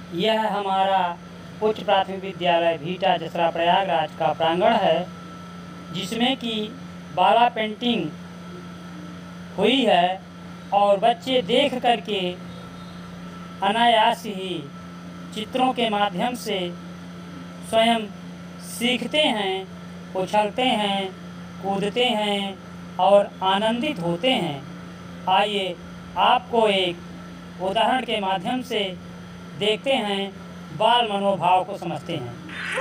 यह हमारा उच्च प्राथमिक विद्यालय भीटा जसरा प्रयागराज का प्रांगण है, जिसमें कि बाला पेंटिंग हुई है और बच्चे देख करके अनायास ही चित्रों के माध्यम से स्वयं सीखते हैं, उछलते हैं, कूदते हैं और आनंदित होते हैं। आइए आपको एक उदाहरण के माध्यम से देखते हैं, बाल मनोभाव को समझते हैं।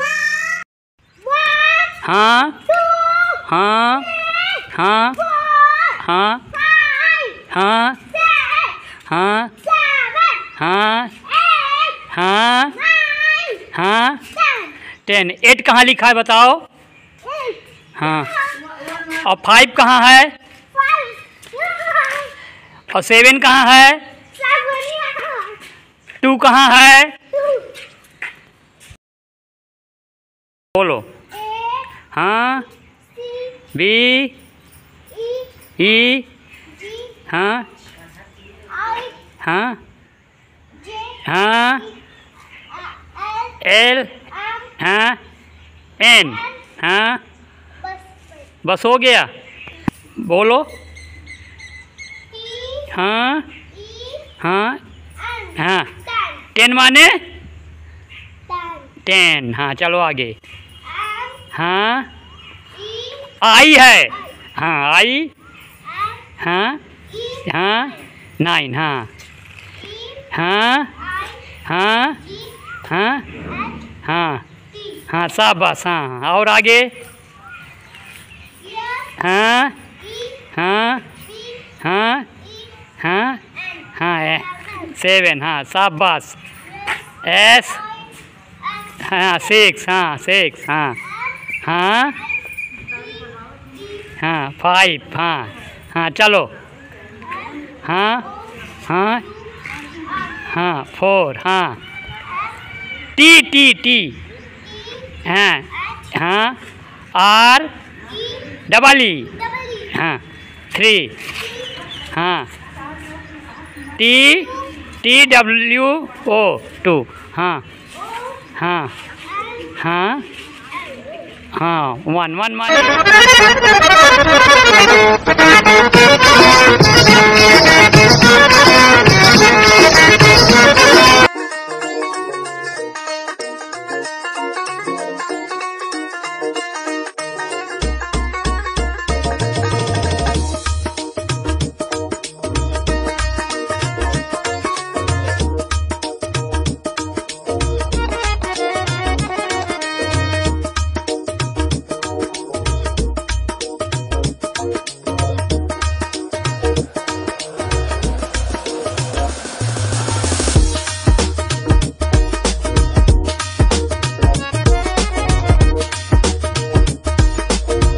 हाँ हाँ हाँ हाँ हाँ हाँ हाँ हाँ हाँ 10 8 कहाँ लिखा है बताओ। हाँ और 5 कहाँ है और 7 कहाँ है, 2 कहाँ है, बोलो। हाँ बी ई हाँ हाँ हाँ एल हाँ एन हाँ बस हो गया, बोलो। हाँ हाँ हाँ 10 माने 10। हाँ चलो आगे। हाँ आई है, हाँ आई हाँ हाँ 9 हाँ हाँ हाँ हाँ हाँ हाँ शाबाश। हाँ और आगे। हाँ हाँ हाँ हाँ हाँ 7 हाँ शाबाश। एस हाँ 6 हाँ 6 हाँ हाँ हाँ 5 हाँ हाँ चलो। हाँ हाँ हाँ 4 हाँ टी टी टी हाँ हाँ आर डबल ई हाँ 3 हाँ टी टी डब्ल्यू ओ 2 हाँ हाँ हाँ हाँ 1 1 1